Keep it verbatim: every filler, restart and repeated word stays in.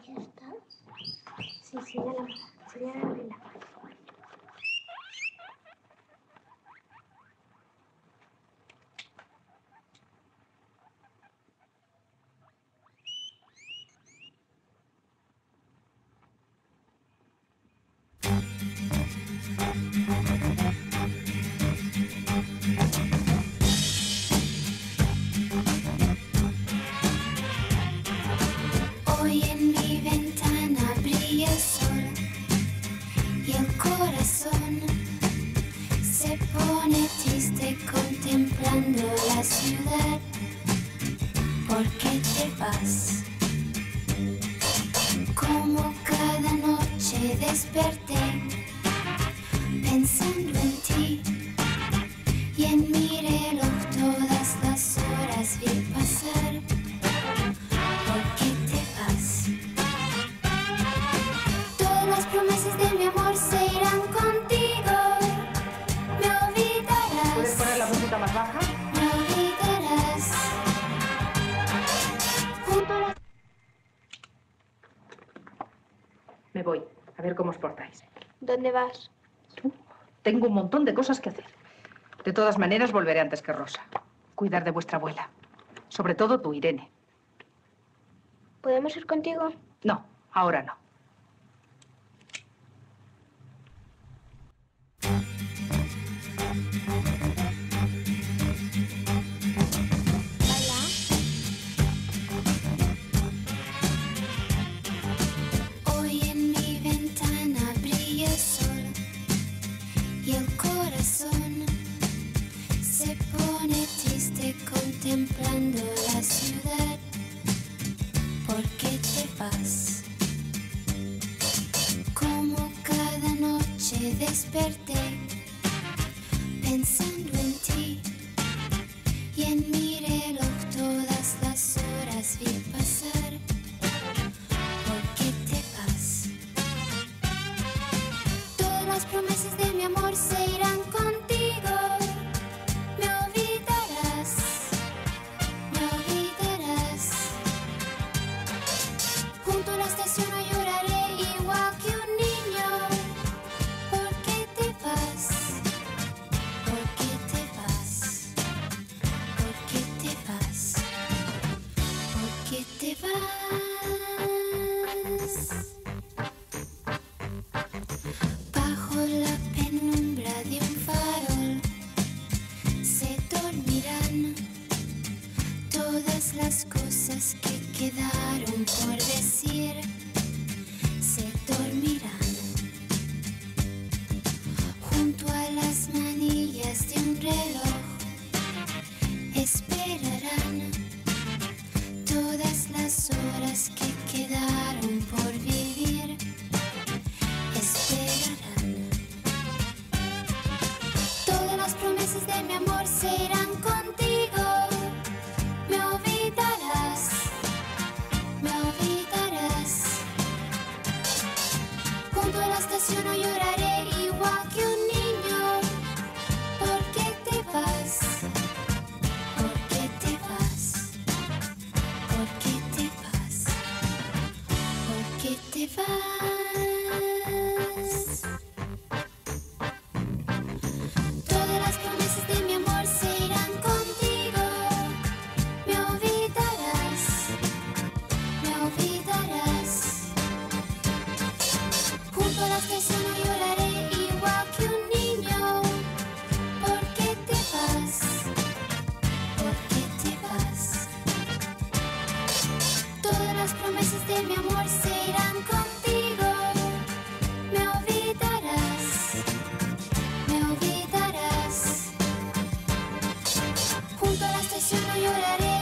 ¿Ya está? Sí, señala, señala la vela. Hoy en mi ventana brilla el sol y el corazón se pone triste contemplando la ciudad. ¿Por qué te vas? Como cada noche desperté pensando en ti y en mi reloj todas las horas vi pasar. ¿Por qué te vas? Todas las promesas de mi amor se irán contigo. Me olvidarás. ¿Puedes poner la música más baja? Me olvidarás. Junto a la... Me voy. A ver cómo os portáis. ¿Dónde vas? Tengo un montón de cosas que hacer. De todas maneras, volveré antes que Rosa. Cuidar de vuestra abuela. Sobre todo tú, Irene. ¿Podemos ir contigo? No, ahora no. Hoy en mi ventana brilla el sol y el corazón se pone triste contemplando la ciudad. ¿Por qué te vas? Como cada noche desperté pensando en ti y en mi reloj todas las horas vi pasar. ¿Por qué te vas? Todas las promesas de mi amor se irán contigo. Me olvidarás. Me olvidarás. Junto a la estación no lloraré igual que un niño. ¿Por qué te vas? ¿Por qué te vas? ¿Por qué te vas? ¿Por qué te vas? Bajo la penumbra de un farol se dormirán todas las cosas que quedaron por decir. Se dormirán junto a las manillas de un reloj. Esperarán todas las horas que quedaron por vivir. Esperarán. Todas las promesas de mi amor se irán contigo. Me olvidarás. Me olvidarás. Junto a la estación no lloraré igual que un niño. ¿Por qué te vas? ¿Por qué te vas? ¿Por qué te vas? ¿Por qué te vas? Todas las promesas de mi amor se irán contigo. Me olvidarás. Me olvidarás. Junto a la estación no lloraré igual que un niño. ¿Por qué te vas? ¿Por qué te vas? Todas las promesas de mi amor se irán contigo. Me olvidarás. Me olvidarás. Junto a la estación no lloraré